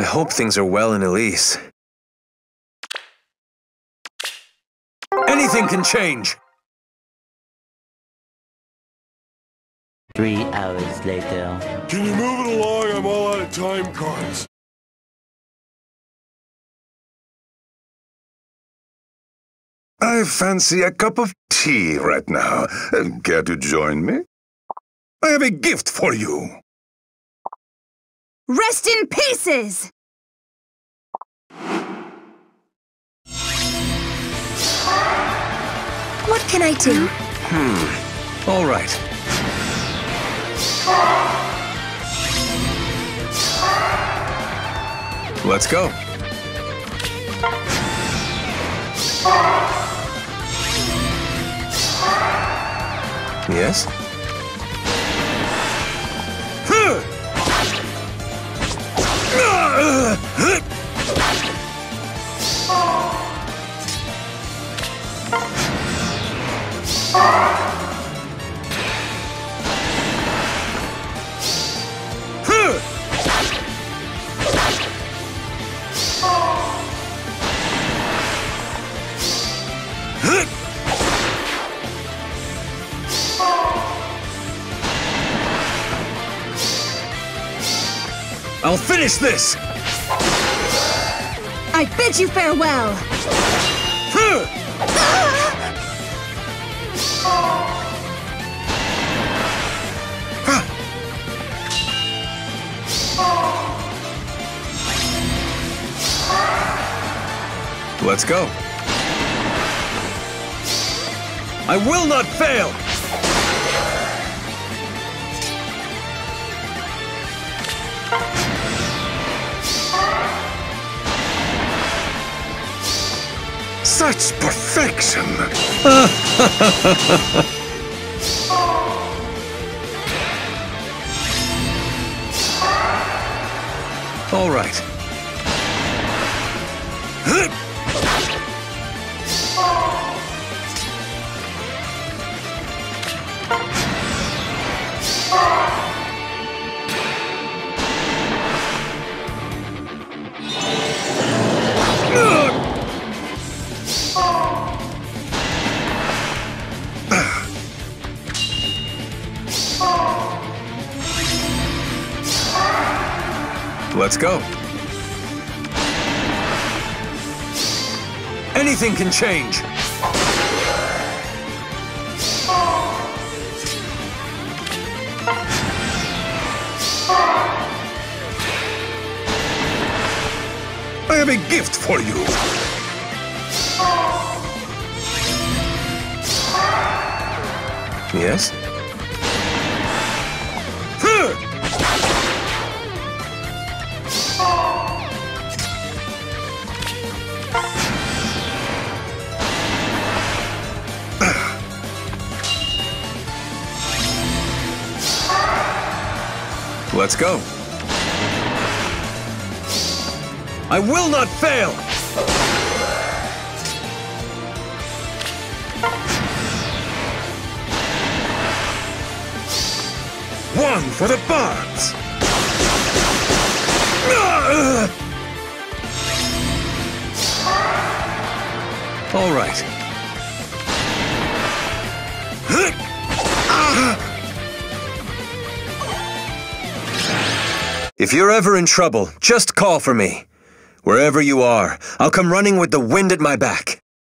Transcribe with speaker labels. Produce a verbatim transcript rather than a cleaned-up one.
Speaker 1: hope things are well in Elise. Anything can change!
Speaker 2: Three hours later.
Speaker 3: Can you move it along? I'm all out of time cards.
Speaker 4: I fancy a cup of tea right now. Care to join me? I have a gift for you.
Speaker 5: Rest in pieces! What can I do?
Speaker 1: Hmm. All right. Let's go. Yes? I'll finish this!
Speaker 5: I bid you farewell!
Speaker 1: Let's go. I will not fail!
Speaker 4: Such perfection!
Speaker 1: All right. Let's go. Anything can change.
Speaker 4: I have a gift for you.
Speaker 1: Yes? Let's go. I will not fail!
Speaker 4: One for the Barbs!
Speaker 1: All right. If you're ever in trouble, just call for me. Wherever you are, I'll come running with the wind at my back.